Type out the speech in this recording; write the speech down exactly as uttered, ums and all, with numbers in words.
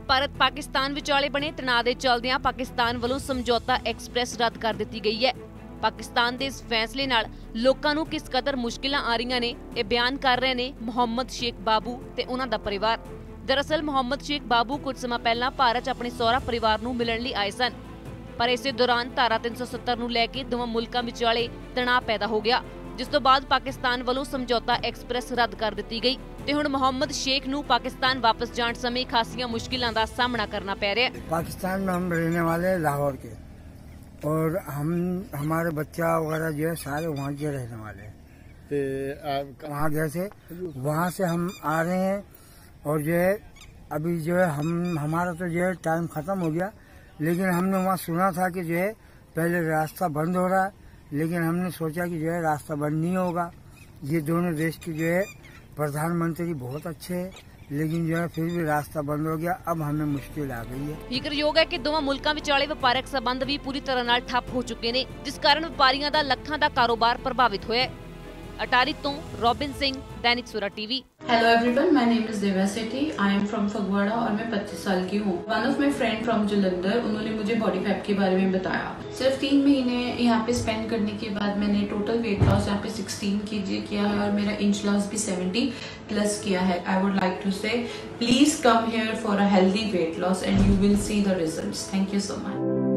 ਭਾਰਤ ਪਾਕਿਸਤਾਨ ਵਿਚਾਲੇ ਬਣੇ ਤਣਾਅ ਦੇ ਚੱਲਦਿਆਂ ਪਾਕਿਸਤਾਨ ਵੱਲੋਂ ਸਮਝੌਤਾ ਐਕਸਪ੍ਰੈਸ ਰੱਦ ਕਰ ਦਿੱਤੀ ਗਈ ਹੈ। ਪਾਕਿਸਤਾਨ ਦੇ ਇਸ ਫੈਸਲੇ ਨਾਲ ਲੋਕਾਂ ਨੂੰ ਕਿਸ ਕਦਰ ਮੁਸ਼ਕਿਲਾਂ ਆ ਰਹੀਆਂ ਨੇ, ਇਹ ਬਿਆਨ ਕਰ ਰਹੇ ਨੇ ਮੁਹੰਮਦ ਸ਼ੇਖ ਬਾਬੂ ਤੇ ਉਹਨਾਂ ਦਾ ਪਰਿਵਾਰ। ਦਰਅਸਲ ਮੁਹੰਮਦ ਸ਼ੇਖ ਬਾਬੂ ਕੁਝ ਸਮਾਂ ਪਹਿਲਾਂ ਭਾਰਤ 'ਚ ਆਪਣੇ ਸਹੁਰਾ ਪਰਿਵਾਰ ਨੂੰ ਮਿਲਣ ਲਈ ਆਏ ਸਨ, ਪਰ ਇਸੇ ਦੌਰਾਨ ਧਾਰਾ ਤਿੰਨ ਸੌ ਸੱਤਰ ਨੂੰ ਲੈ ਕੇ ਦੋਵਾਂ ਮੁਲਕਾਂ ਵਿਚਾਲੇ ਤਣਾਅ ਪੈਦਾ ਹੋ ਗਿਆ, ਜਿਸ ਤੋਂ ਬਾਅਦ ਪਾਕਿस्तान ਵੱਲੋਂ ਸਮਝੌਤਾ ਐਕਸਪ੍ਰੈਸ ਰੱਦ ਕਰ ਦਿੱਤੀ गई ਤੇ ਹੁਣ ਮੁਹੰਮਦ शेख ਨੂੰ पाकिस्तान वापस जाने समय खासियां मुश्किलों का सामना करना पै रहा है। पाकिस्तान में हम रहने वाले लाहौर के और हम हमारे बच्चा वगैरह जो है सारे वहाँ के रहने वाले हैं। वहाँ जैसे वहाँ से हम आ रहे हैं और जो है अभी जो है हम हमारा तो जो है टाइम खत्म हो गया, लेकिन हमने वहाँ सुना था कि जो है पहले रास्ता बंद हो रहा है, लेकिन हमने सोचा कि जो है रास्ता बंद नहीं होगा। ये दोनों देश के जो है प्रधानमंत्री बहुत अच्छे हैं, लेकिन जो है फिर भी रास्ता बंद हो गया। अब हमें मुश्किल आ गई है। ਜ਼ਿਕਰਯੋਗ ਹੈ ਕਿ ਦੋਵਾਂ ਮੁਲਕਾਂ ਵਿਚਾਲੇ ਵਪਾਰਕ ਸਬੰਧ ਵੀ ਪੂਰੀ ਤਰ੍ਹਾਂ ਨਾਲ ਠੱਪ ਹੋ ਚੁੱਕੇ ਨੇ, ਜਿਸ ਕਾਰਨ ਵਪਾਰੀਆਂ ਦਾ ਲੱਖਾਂ ਦਾ ਕਾਰੋਬਾਰ ਪ੍ਰਭਾਵਿਤ ਹੋਇਆ ਹੈ। अटारी तो Robin Singh, Dainik Savera TV. Hello everyone, my name is Deva Sethi. I am from Phagwara और मैं पच्चीस साल की हूँ। One of my friend from Jalandhar, उन्होंने मुझे बॉडी फैट के बारे में बताया। सिर्फ तीन महीने यहाँ पे स्पेंड करने के बाद मैंने टोटल वेट लॉस यहाँ पे सोलह केजी किया है और मेरा इंच लॉस भी सत्तर प्लस किया है। I would like to say please come here for a healthy weight loss and you will see the results. Thank you so much.